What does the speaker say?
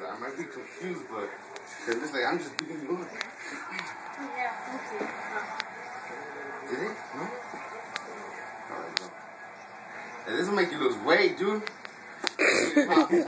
I might be confused, but it looks like I'm just beating you up. Yeah, okay. Did it? No? Alright, go. Hey, this will make you lose weight, dude.